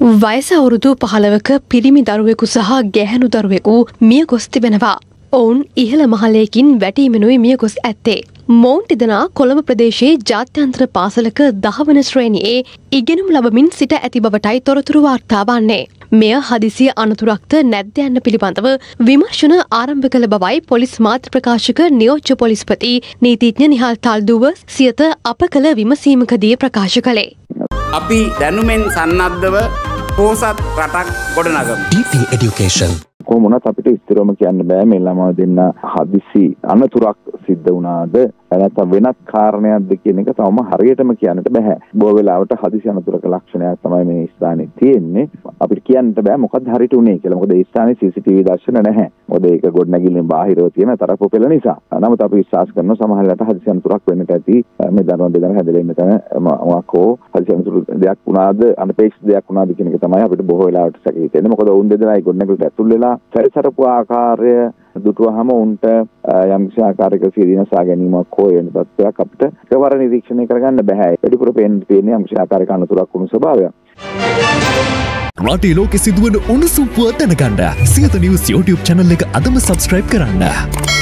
වයස අවුරුදු 15ක පිරිමි දරුවෙකු සහ ගැහැණු දරුවෙකු මිය ගොස් තිබෙනවා. ඔවුන් ඉහළ මහලයකින් වැටීමෙනුයි මිය ගොස් ඇත්තේ. මොවුන් තිදෙනා කොළඹ ප්‍රදේශයේ ජාත්‍යන්තර පාසලක 10 වන ශ්‍රේණියේ ඉගෙනුම් ලබමින් සිට ඇති බවටයි තොරතුරු වාර්තා වන්නේ. මෙය හදිසි අනතුරක්ද නැද්ද යන්න පිළිබඳව විමර්ශන ආරම්භ කළ බවයි පොලිස් මාධ්‍ය ප්‍රකාශක නියෝජ්‍ය පොලිස්පති නීතිඥ නිහාල් තල්දුව සියත අප කළ විමසීමකදී ප්‍රකාශ කළේ. අපි දැනුමෙන් සන්නද්ධව පෝසත් රටක් ගොඩනගමු. DP Education කොහොමුණත් අපිට ස්ථිරවම කියන්න බෑ මේ ළමා දෙන්න හදිසි අනතුරක් සිද්ධ වුණාද නැත්නම් වෙනත් කාරණයක්ද කියන එක තවම හරියටම කියන්නට බෑ. බොහෝ වෙලාවට හදිසි අනතුරක ලක්ෂණයක් තමයි මේ ස්ථානයේ තියෙන්නේ. අපිට කියන්නට බෑ මොකක්ද හරියට උනේ කියලා. මොකද ඒ ස්ථානයේ CCTV දර්ශන නැහැ. මොකද ඒක ගොඩනැගිල්ලෙන් බාහිරව තියෙන තරප පෙළ නිසා. නමුත් අපි විශ්වාස කරනවා සමහර වෙලාවට හදිසි අනතුරක් වෙන්නට ඇති. මේ දරුවන් දෙදෙනා හැදලා ඉන්න තැන මොකෝ හදිසි අනතුරු දෙයක් වුණාද අනපේක්ෂිත දෙයක් වුණාද කියන එක තමයි අපිට බොහෝ වෙලාවට සැකේ තියෙන්නේ. මොකද ඔවුන් දෙදෙනා ඒ ගොඩනැගිල්ලට ඇතුල් වෙලා සැරිසරපු ආකාරය දුටුවහම උන්ට යම්කිසි ආකාරයක සිරිනසා ගැනීමක් හෝ වෙන තත්ත්වයක් අපිට එකවර නිරීක්ෂණය කරගන්න බෑ. වැඩිපුර පේන්නේ යම්කිසි ආකාරයක අනතුරක් වුණු ස්වභාවයක්. රටේ ලෝකෙ සිදුවන උණුසුම් පුවත් දැනගන්න සියත නිවුස් YouTube channel එක අදම subscribe කරන්න.